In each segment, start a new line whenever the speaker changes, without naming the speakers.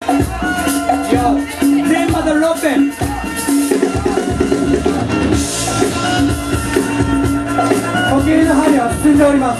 全バトル6分。呼吸の針は進んでおります。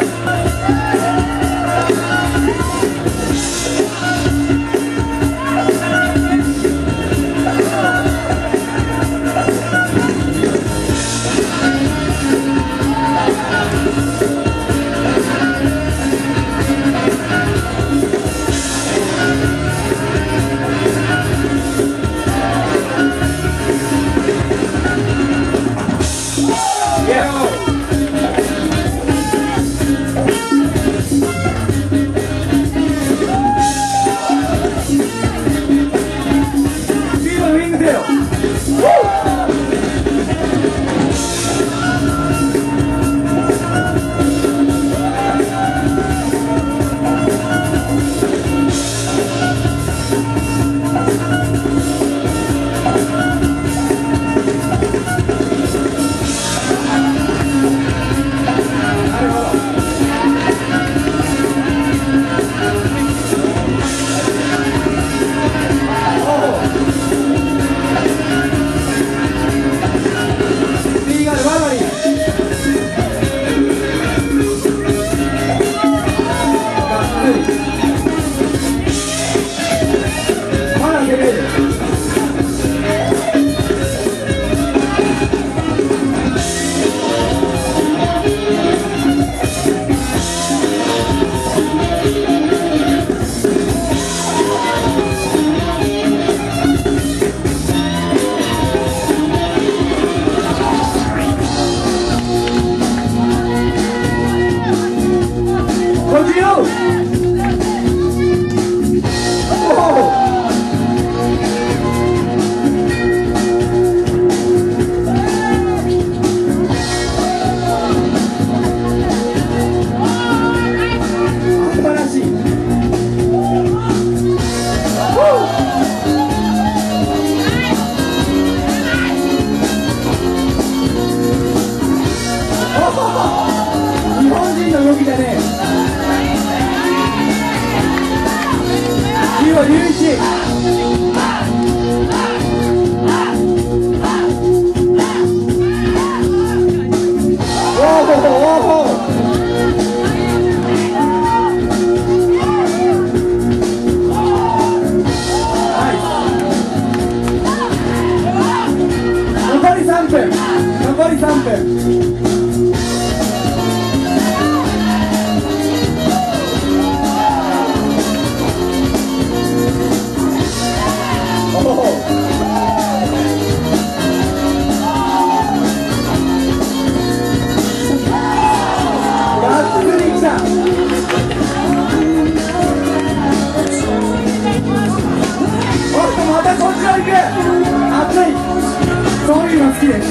日本人の動きだね。9は11。残り3分。残り3分。またこっちら行く。熱い。そういうの好きです。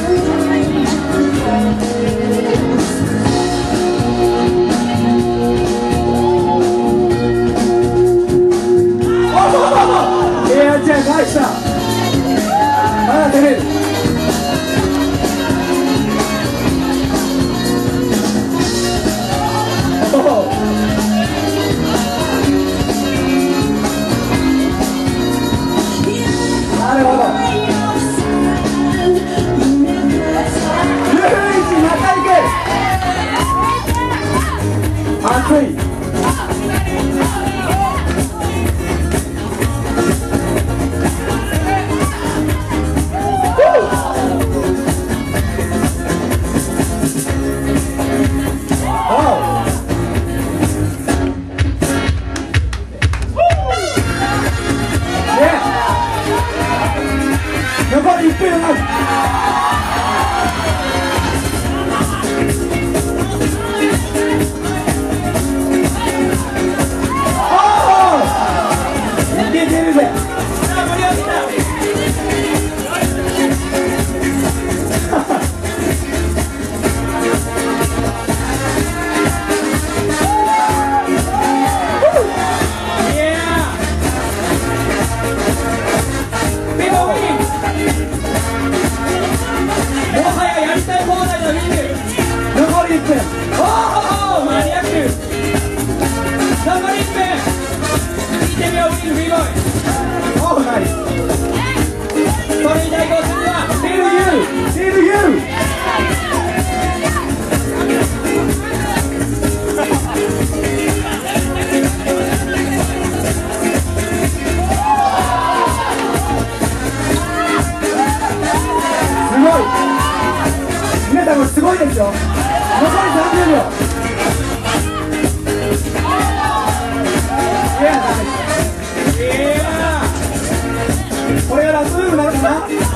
エアチェン返した。まだ出れる。なるほど。11また行く。熱い。残り1分余り。いけてるぜ。残り1分。見てみよう、ウィング、フリーボーイ。 からそういうのなるかな。